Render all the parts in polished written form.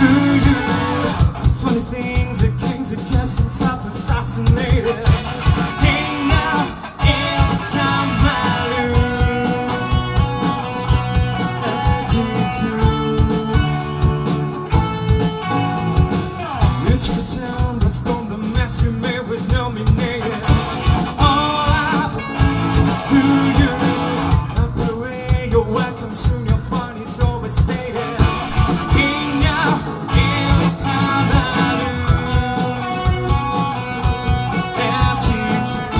you? Funny things that kings that get self-assassinated. Hey now, every time I lose attitude, you took it down, but stole the mess you made was nominated. All up to you, I put away your welcome, soon you'll find it's overstated. Hey now, every time I lose attitude,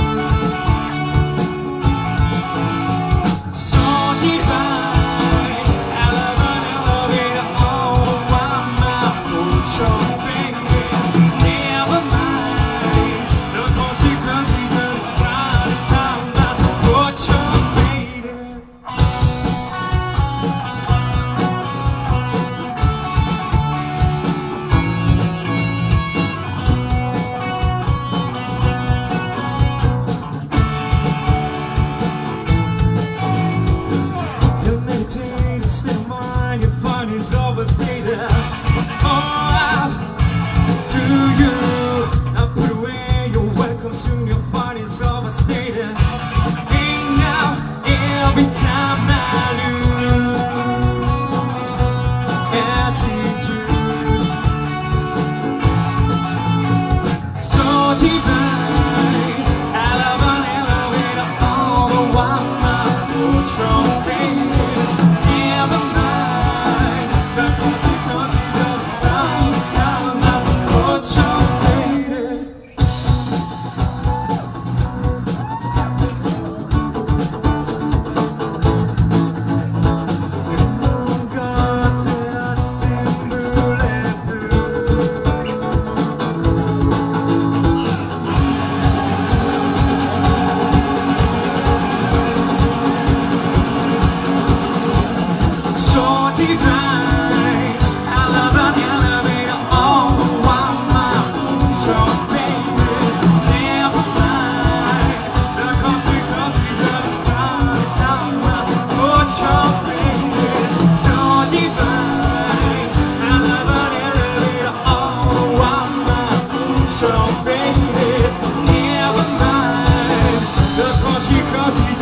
so divine, I love an elevator, oh, I'm not full trophy. Never mind the consequences of this crowd, it's not about what you're faded. You meditate, you stay in mind, you find it's overstated. Oh, to you, I put away your welcome, soon you'll find it's overstated. Hey now, every time I lose attitude, so divine, I love an elevator, although I'm not full trophy. Never mind the consequences of this crime, it's not about what you're faded. So divine, I love an elevator, oh, I'm not so faded. Never mind the consequences of this crime, it's not about what you're faded. So divine, I love an elevator, oh, I'm not so faded. Never mind the consequences